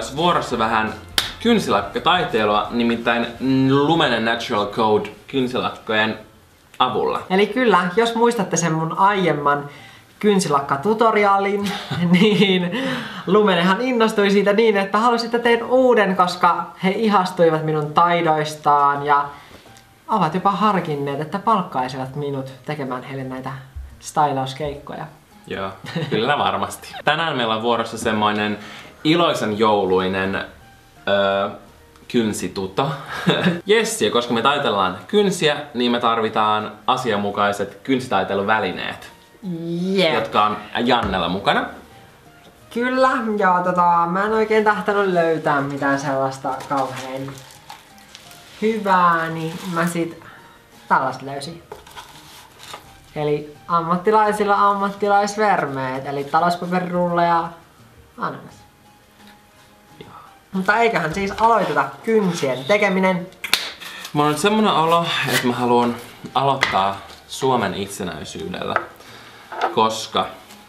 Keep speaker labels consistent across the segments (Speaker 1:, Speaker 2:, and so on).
Speaker 1: olisi vuorossa vähän kynsilakkataiteilua, nimittäin Lumene Natural Code kynsilakkojen avulla.
Speaker 2: Eli kyllä, jos muistatte sen mun aiemman kynsilakka-tutoriaalin, niin Lumenehan innostui siitä niin, että halusi, että teen uuden, koska he ihastuivat minun taidoistaan ja ovat jopa harkinneet, että palkkaisivat minut tekemään heille näitä stylauskeikkoja.
Speaker 1: Joo, kyllä varmasti. Tänään meillä on vuorossa semmoinen iloisen jouluinen kynsituto. Jes, ja koska me taitellaan kynsiä, niin me tarvitaan asianmukaiset kynsitaiteluvälineet, jotka on Jannella mukana.
Speaker 2: Kyllä, ja mä en oikein tahtonut löytää mitään sellaista kauhean hyvää, niin mä sit tällaista löysin. Eli ammattilaisilla ammattilaisvermeet, eli talouspaperirulleja ja ananas. Mutta eiköhän siis aloiteta kynsien tekeminen.
Speaker 1: Mulla on nyt semmonen olo, että mä haluan aloittaa Suomen itsenäisyydellä, koska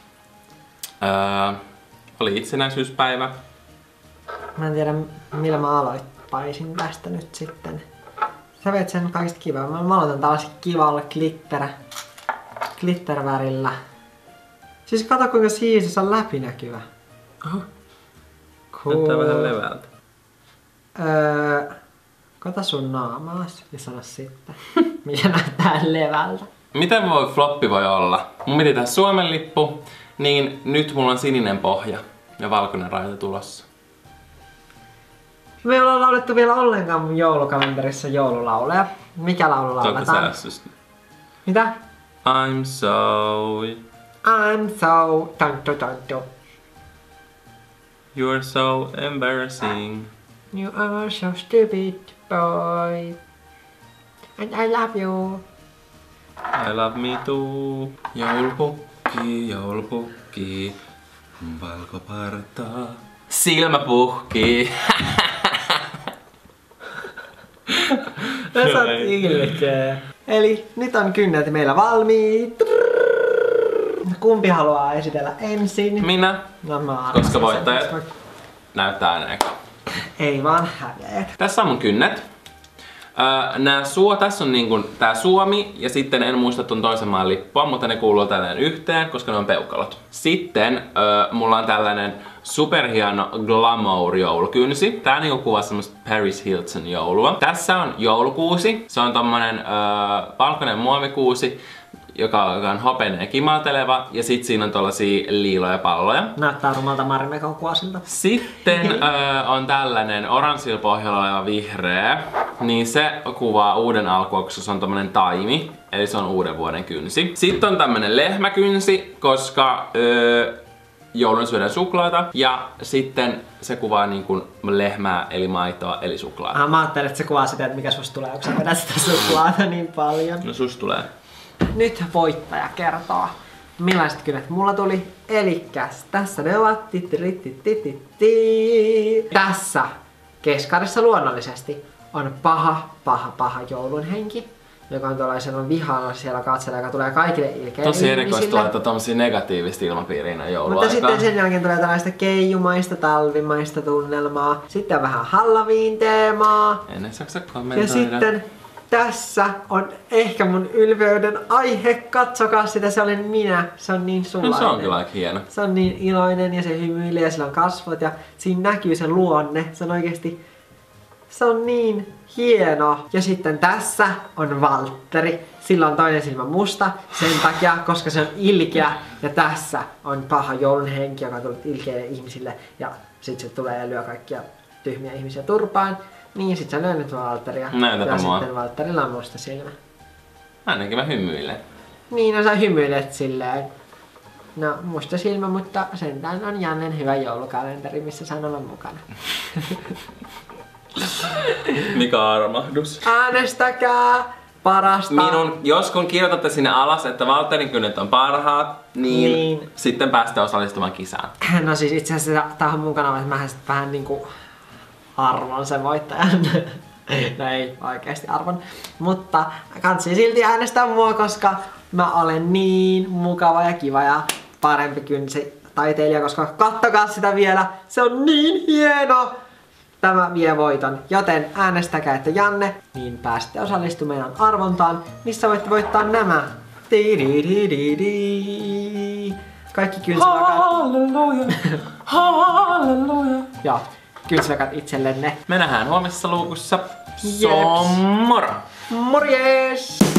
Speaker 1: oli itsenäisyyspäivä.
Speaker 2: Mä en tiedä millä mä aloittaisin tästä nyt sitten. Sä vet sen kaikista kivaa. Mä aloitan tällaisella kivalla glittervärillä. Siis kato kuinka siisti, se on läpinäkyvä.
Speaker 1: Oho.
Speaker 2: Cool.
Speaker 1: Näyttää vähän levältä.
Speaker 2: Kato sun naamaas ja sano sitten, mikä näyttää levältä.
Speaker 1: Miten floppi voi olla? Mun piti tehdä Suomen lippu, niin nyt mulla on sininen pohja ja valkoinen raita tulossa.
Speaker 2: Me ei olla laulettu vielä ollenkaan mun joulukalenterissa joululauleja. Mikä laulu lauletaan? Mitä?
Speaker 1: I'm so...
Speaker 2: Tanto.
Speaker 1: You're so embarrassing.
Speaker 2: You are so stupid, boy. And I love you.
Speaker 1: I love me too. Joulupukki, joulupukki, valkoparta, silmäpuhki.
Speaker 2: Sä oot ilkeä. Eli nyt on kynnet meillä valmiit. Kumpi haluaa esitellä ensin?
Speaker 1: Minä.
Speaker 2: No,
Speaker 1: koska voittajat näyttää aina eka.
Speaker 2: Ei vaan häveet.
Speaker 1: Tässä on mun kynnet. Tässä on niinku tää Suomi ja sitten en muista ton toisen maan lippua, mutta ne kuuluu tälleen yhteen, koska ne on peukalot. Sitten mulla on tällainen superhieno glamour joulukynsi. Tää niinku kuvaa semmoista Paris Hilton joulua. Tässä on joulukuusi. Se on tommonen valkoinen muovikuusi, joka on hopeinen kimalteleva, ja sit siinä on tollasia liiloja palloja.
Speaker 2: Näyttää rumalta Marimekon kuosilta.
Speaker 1: Sitten on tällainen oranssilla pohjalla oleva vihreä, niin se kuvaa uuden alkua, koska se on tommonen taimi, eli se on uuden vuoden kynsi. Sitten on tämmönen lehmäkynsi, koska joulun syödään suklaata, ja sitten se kuvaa niin kuin lehmää, eli maitoa, eli suklaata.
Speaker 2: Mä ajattelin, että se kuvaa sitä, että mikä susta tulee, kun sä vedät sitä suklaata niin paljon.
Speaker 1: No susta tulee.
Speaker 2: Nyt voittaja kertoo, millaiset kynnet mulla tuli. Elikkäs tässä ne ovat. Tässä keskarissa luonnollisesti on paha joulun henki, joka on tuollaisen vihana siellä katsella, joka tulee kaikille ilkeille
Speaker 1: tosi erikoista
Speaker 2: ihmisille.
Speaker 1: laittaa tommosia negatiivista ilmapiiriä jouluaikaan.
Speaker 2: Mutta sitten sen jälkeen tulee tällaista keijumaista, talvimaista tunnelmaa. Sitten on vähän Halloween-teemaa.
Speaker 1: En saksa kommentoida.
Speaker 2: Ja sitten tässä on ehkä mun ylpeyden aihe. Katsokaa sitä, se olen minä. Se on niin sulainen.
Speaker 1: No se on kyllä aika hieno.
Speaker 2: Se on niin iloinen ja se hymyilee ja sillä on kasvot ja siinä näkyy se luonne. Se on oikeesti... Se on niin hieno. Ja sitten tässä on Valtteri. Sillä on toinen silmä musta sen takia, koska se on ilkeä. Ja tässä on paha joulun henki, joka on tullut ilkeille ihmisille. Ja sit se tulee ja lyö kaikkia tyhmiä ihmisiä turpaan. Niin, sit sä löy nyt Valtteria.
Speaker 1: Näytäpä mua.
Speaker 2: Sitten Valtterilla on musta silmä.
Speaker 1: Ainakin mä hymyilen.
Speaker 2: Niin, no sä hymyilet silleen. No, musta silmä, mutta sentään on Jannen hyvä joulukalenteri, missä saan olla mukana.
Speaker 1: Mikä armahdus.
Speaker 2: Äänestäkää parasta.
Speaker 1: Jos kun kirjoitatte sinne alas, että Valtterin kynnet on parhaat, niin sitten pääsette osallistumaan kisaan.
Speaker 2: No siis itse asiassa tää on mukana, että mä sitten vähän niinku arvon sen voittajan. No ei oikeesti arvon. Mutta kansi silti äänestää mua, koska mä olen niin mukava ja kiva ja parempi kynsi taiteilija, koska kattokaa sitä vielä. Se on niin hieno! Tämä vie voiton, joten äänestäkää, että Janne, niin pääsette osallistumaan meidän arvontaan, missä voitte voittaa nämä. Kaikki kynsilakat.
Speaker 1: Halleluja, halleluja.
Speaker 2: Ja kynsilakat itsellenne.
Speaker 1: Me nähdään huomisessa luukussa.
Speaker 2: Jeps.
Speaker 1: Moro!
Speaker 2: Morjes!